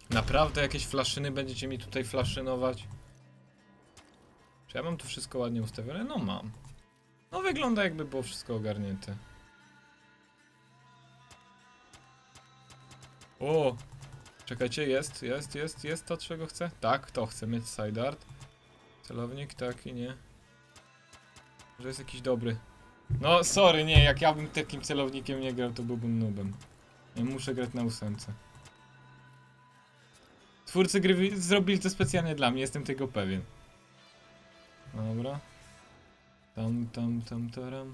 Naprawdę jakieś flaszyny będziecie mi tutaj flaszynować? Czy ja mam tu wszystko ładnie ustawione? No mam. No wygląda jakby było wszystko ogarnięte. O! Czekajcie, jest to, czego chcę? Tak, to chcę mieć sidart. Celownik, tak i nie. Że jest jakiś dobry. No, sorry, nie, jak ja bym takim celownikiem nie grał, to byłbym noobem. Ja muszę grać na 8. Twórcy gry zrobili to specjalnie dla mnie, jestem tego pewien. Dobra. Taram.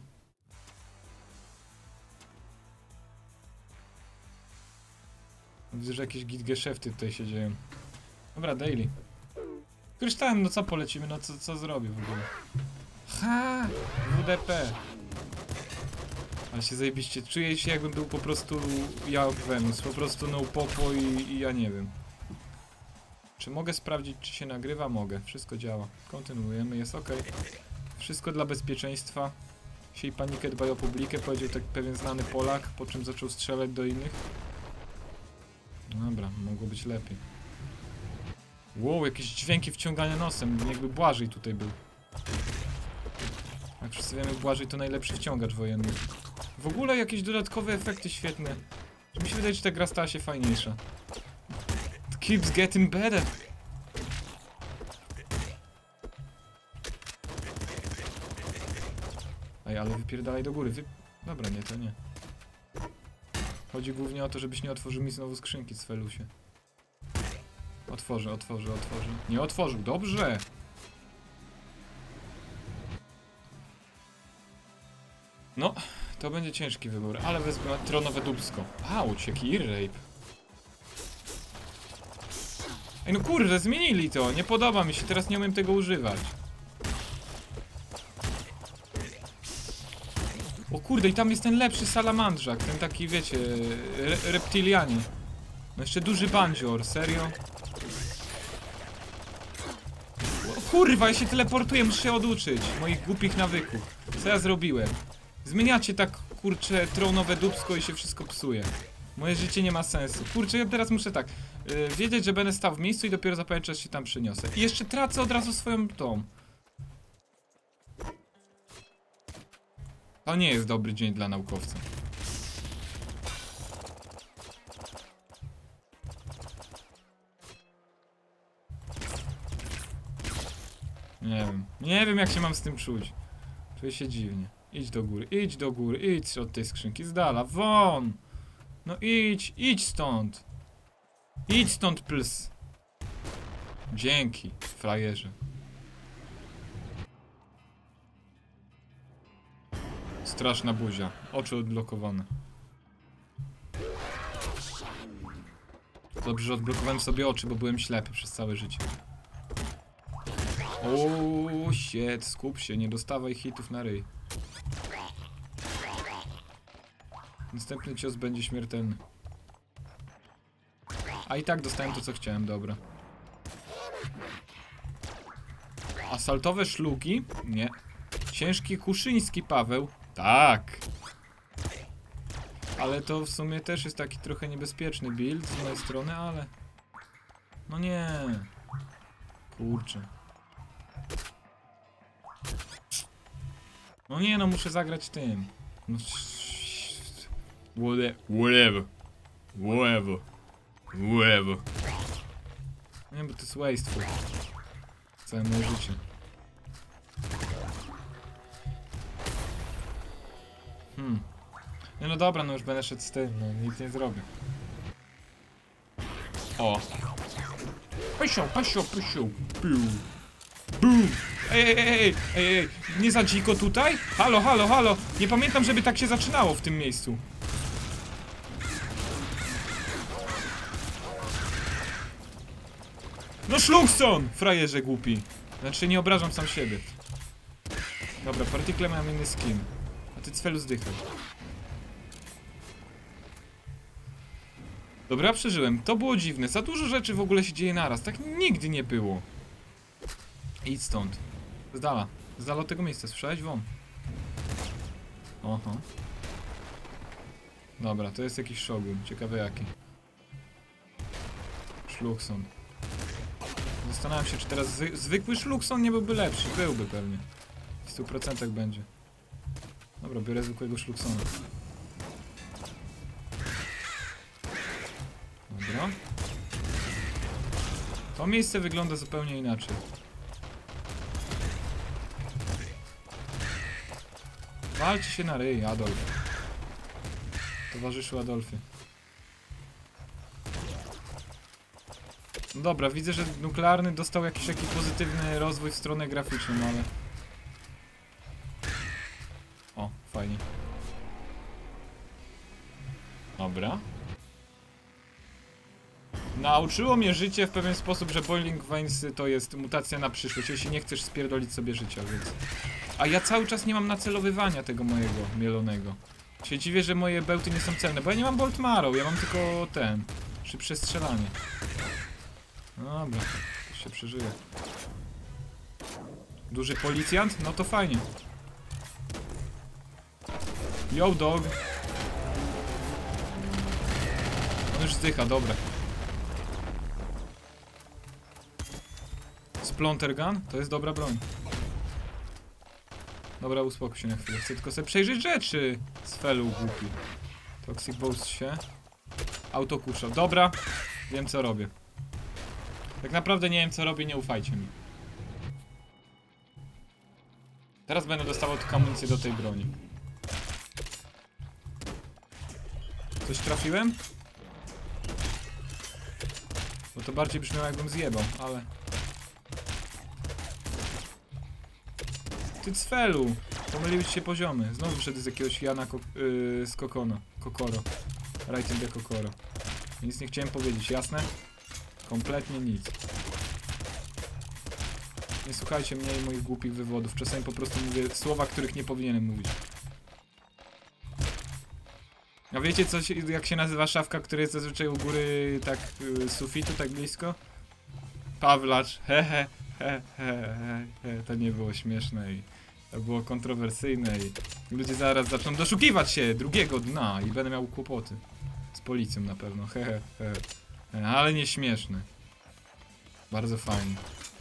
Widzę, że jakieś gitgeszefty tutaj się dzieją. Dobra, daily. Kryształem, no co polecimy, no co zrobię w ogóle? Ha! WDP. Ale się zajebiście, czuję się jakbym był po prostu ja Venus, po prostu no popo i ja nie wiem. Czy mogę sprawdzić, czy się nagrywa? Mogę, wszystko działa. Kontynuujemy, jest ok. Wszystko dla bezpieczeństwa. Siej panikę, dbaj o publikę, powiedział tak pewien znany Polak, po czym zaczął strzelać do innych. Dobra, mogło być lepiej. Wow, jakieś dźwięki wciągania nosem, jakby Błażej tutaj był. Jak wszyscy wiemy, Błażej to najlepszy wciągacz wojenny. W ogóle jakieś dodatkowe efekty świetne. Mi się wydaje, że ta gra stała się fajniejsza. It keeps getting better. Ej, ale wypierdalaj do góry. Dobra, nie, to nie. Chodzi głównie o to, żebyś nie otworzył mi znowu skrzynki z Felusie. Otworzę. Nie otworzył, dobrze! No, to będzie ciężki wybór, ale wezmę tronowe dubsko. Auć, jaki ear-rape. Ej, no kurde, zmienili to, nie podoba mi się, teraz nie umiem tego używać. O kurde, i tam jest ten lepszy salamandrzak, ten taki, wiecie, reptilianie. No jeszcze duży bandzior, serio? O kurwa, ja się teleportuję, muszę się oduczyć moich głupich nawyków. Co ja zrobiłem? Zmieniacie tak, kurczę, tronowe dubsko i się wszystko psuje. Moje życie nie ma sensu. Kurczę, ja teraz muszę tak, wiedzieć, że będę stał w miejscu i dopiero za pewien czas się tam przyniosę. I jeszcze tracę od razu swoją tą. To nie jest dobry dzień dla naukowca. Nie wiem jak się mam z tym czuć. Czuję się dziwnie. Idź do góry, idź od tej skrzynki, z dala, won! No idź stąd! Idź stąd, ps! Dzięki, frajerze. Straszna buzia, oczy odblokowane. Dobrze, że odblokowałem sobie oczy, bo byłem ślepy przez całe życie. O, shit, skup się, nie dostawaj hitów na ryj. Następny cios będzie śmiertelny. A i tak dostałem to, co chciałem, dobra. Asaltowe szlugi? Nie. Ciężki kuszyński Paweł? Tak. Ale to w sumie też jest taki trochę niebezpieczny build z mojej strony, ale... No nie. Kurczę. No nie, no muszę zagrać tym. No, whatever. Nie, bo to jest wasteful. Całe moje życie. Nie, no dobra, no już będę szedł z tym, no nic nie zrobię. O. Pasio. Boom. Ej, nie za dziko tutaj? Halo. Nie pamiętam, żeby tak się zaczynało w tym miejscu. No szlugson! Frajerze głupi. Znaczy nie obrażam sam siebie. Dobra, Particle mam inny skin. A ty Cfelu zdychaj. Dobra, przeżyłem. To było dziwne. Za dużo rzeczy w ogóle się dzieje naraz. Tak nigdy nie było. Idź stąd. Z dala od tego miejsca. Słyszałeś? Won. Oho. Dobra, to jest jakiś shogun. Ciekawe jaki. Szlukson. Zastanawiam się, czy teraz zwykły Szlukson nie byłby lepszy. Byłby pewnie. W 100% będzie. Dobra, biorę zwykłego Szluksona. Dobra. To miejsce wygląda zupełnie inaczej. Walczy się na ryj, Adolf. Towarzyszu Adolfie. No dobra, widzę, że nuklearny dostał jakiś taki pozytywny rozwój w stronę graficzną, ale... O, fajnie. Dobra. Nauczyło mnie życie w pewien sposób, że Boiling Veins to jest mutacja na przyszłość, jeśli nie chcesz spierdolić sobie życia, więc... A ja cały czas nie mam nacelowywania tego mojego mielonego. Się dziwię, że moje bełty nie są celne, bo ja nie mam Bolt Marrow, ja mam tylko ten... Szybsze strzelanie. No dobra, to się przeżyje. Duży policjant? No to fajnie. Yo dog. On już zdycha, dobra. Splinter Gun? To jest dobra broń. Dobra, uspokój się na chwilę. Chcę tylko sobie przejrzeć rzeczy. Z felu głupi. Toxic Boast się. Autokusza. Dobra. Wiem co robię. Tak naprawdę nie wiem co robię, nie ufajcie mi. Teraz będę dostawał tylko amunicję do tej broni. Coś trafiłem? Bo to bardziej brzmiało jakbym zjebał, ale... Ty cfelu! Pomyliły ci się poziomy. Znowu wyszedł z jakiegoś Jana z Kokoro. Right in the Kokoro. Nic nie chciałem powiedzieć, jasne? Kompletnie nic. Nie słuchajcie mnie i moich głupich wywodów. Czasami po prostu mówię słowa, których nie powinienem mówić. A wiecie co, jak się nazywa szafka, która jest zazwyczaj u góry tak sufitu, tak blisko? Pawlacz. Hehe. To nie było śmieszne i to było kontrowersyjne i ludzie zaraz zaczną doszukiwać się drugiego dna i będę miał kłopoty. Z policją na pewno. Ale nie śmieszne. Bardzo fajnie.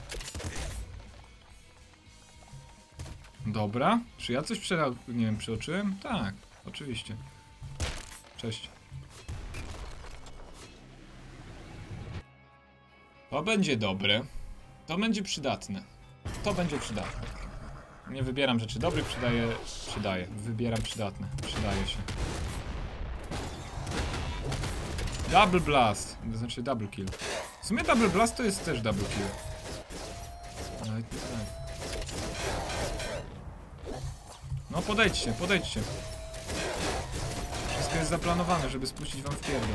Dobra. Czy ja coś nie wiem, przeoczyłem? Tak, oczywiście. Cześć. To będzie dobre. To będzie przydatne. To będzie przydatne. Nie wybieram rzeczy dobrych, przydaję. Wybieram przydatne. Przydaje się. Double Blast. To znaczy double kill. W sumie double blast to jest też double kill. Ale tak. No podejdźcie, podejdźcie. Wszystko jest zaplanowane, żeby spuścić wam w pierdol.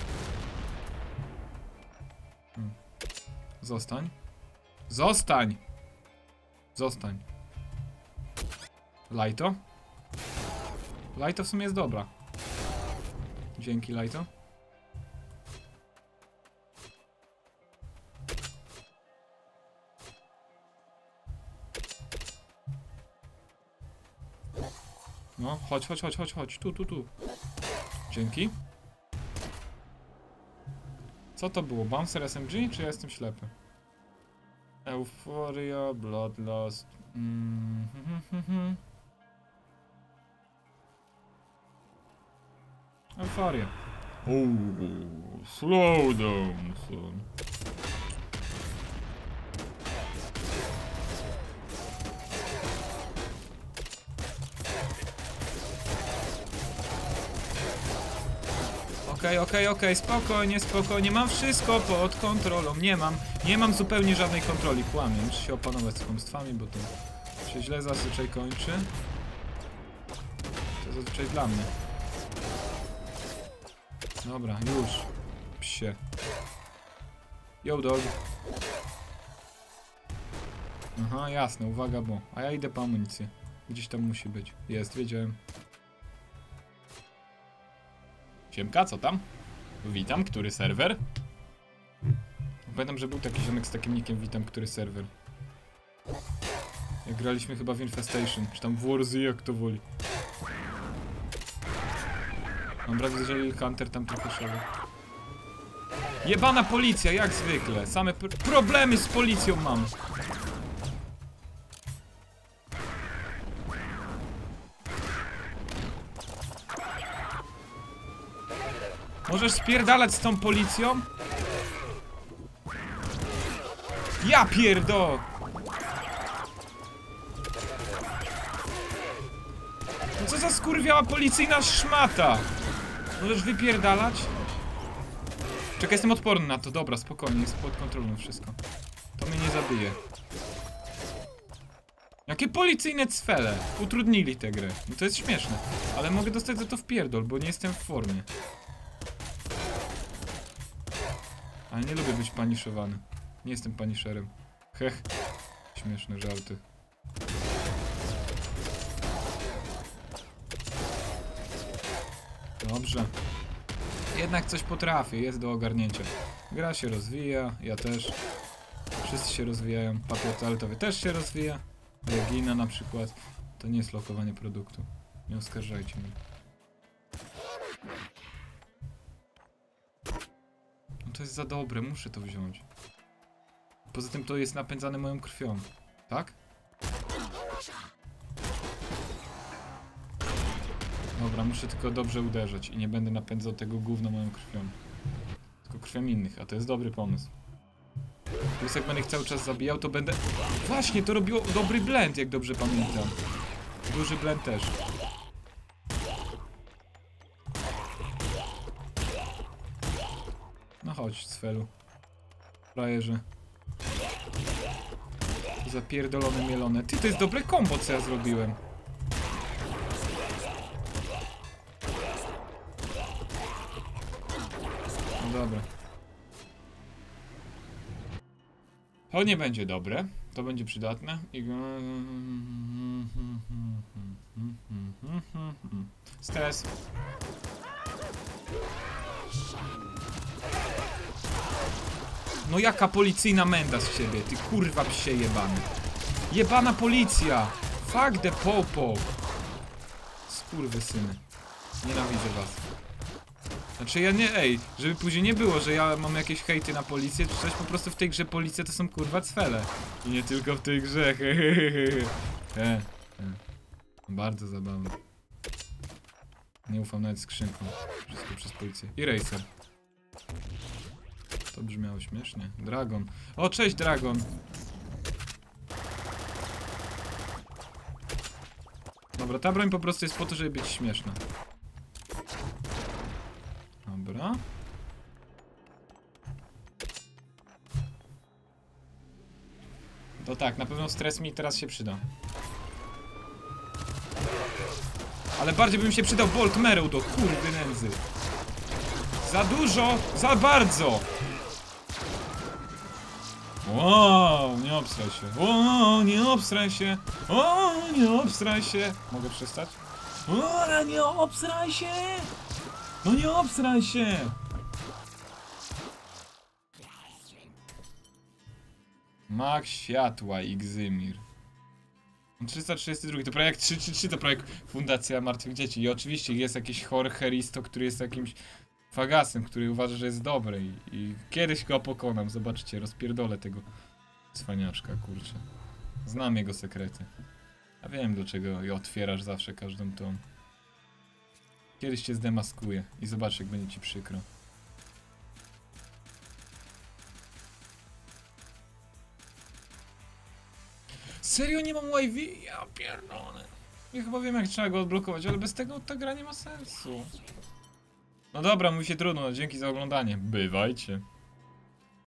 Zostań. Zostań! Zostań. Lajto? Lajto w sumie jest dobra. Dzięki, Lajto. No, chodź. Tu. Dzięki. Co to było? Bouncer SMG? Czy ja jestem ślepy? Euphoria, Bloodlust. Euphoria. Slow down, son. Okej, spokojnie, mam wszystko pod kontrolą, nie mam zupełnie żadnej kontroli, kłamię, muszę się opanować z kłamstwami, bo to się źle zazwyczaj kończy. To zazwyczaj dla mnie. Dobra, już, psie. Yo dog. Aha, jasne, uwaga, bo, a ja idę po amunicję, gdzieś tam musi być, jest, wiedziałem. Siemka, co tam? Witam, który serwer? Pamiętam, że był taki ziomek z takim nickiem witam, który serwer. Jak graliśmy chyba w Infestation, czy tam w Warzy, jak to woli. Dobra, widzę, że Lil Hunter tam trochę szedł. Jebana policja, jak zwykle. Same problemy z policją mam. Możesz spierdalać z tą policją? Ja pierdo! No co za skurwiała policyjna szmata? Możesz wypierdalać? Czekaj, jestem odporny na to. Dobra, spokojnie, jest pod kontrolą wszystko. To mnie nie zabije. Jakie policyjne cwele! Utrudnili tę grę. No to jest śmieszne. Ale mogę dostać za to w pierdol, bo nie jestem w formie. Ale nie lubię być paniszowany. Nie jestem paniszerem. Hech. Śmieszne żarty. Dobrze. Jednak coś potrafię, jest do ogarnięcia. Gra się rozwija, ja też. Wszyscy się rozwijają. Papier toaletowy też się rozwija. Regina na przykład. To nie jest lokowanie produktu. Nie oskarżajcie mnie. No to jest za dobre, muszę to wziąć. Poza tym to jest napędzane moją krwią. Tak? Dobra, muszę tylko dobrze uderzać i nie będę napędzał tego gówna moją krwią. Tylko krwią innych, a to jest dobry pomysł. Plus jak będę ich cały czas zabijał, to będę... Właśnie, to robiło dobry blend, jak dobrze pamiętam. Duży blend też. No chodź, Sfelu. Frajerze. Zapierdolone, mielone. Ty, to jest dobre kombo, co ja zrobiłem. No dobra. To nie będzie dobre. To będzie przydatne. I... Stres. No jaka policyjna menda z ciebie, ty kurwa psie jebany. Jebana policja! Fuck the popo! Skurwysyny. Nienawidzę was. Znaczy ja nie, żeby później nie było, że ja mam jakieś hejty na policję, czy coś, po prostu w tej grze policja to są kurwa cwele. I nie tylko w tej grze, Bardzo zabawne. Nie ufam nawet skrzynkom. Wszystko przez policję. I Racer. To brzmiało śmiesznie. Dragon. O, cześć Dragon! Dobra, ta broń po prostu jest po to, żeby być śmieszna. Dobra. To tak, na pewno stres mi teraz się przyda. Ale bardziej by mi się przydał Bolt Mereł do kurwy nędzy. Za dużo, za bardzo! Wow, nie obstraj się. O, nie obstraj się. O, nie obstraj się. Mogę przestać? O, nie obstraj się. No nie obstraj się. Mag światła, Igzymir. 332, to prawie jak 333, to prawie jak Fundacja Martwych Dzieci. I oczywiście jest jakiś Heristo, który jest jakimś fagasem, który uważa, że jest dobry i kiedyś go pokonam, zobaczycie, rozpierdolę tego cwaniaczka, kurczę. Znam jego sekrety. A wiem, dlaczego otwierasz zawsze każdą tą. Kiedyś cię zdemaskuję i zobacz, jak będzie ci przykro. Serio nie mam YV? Ja pierdolę. Ja chyba wiem, jak trzeba go odblokować, ale bez tego ta gra nie ma sensu. No dobra, mówi się trudno, dzięki za oglądanie. Bywajcie.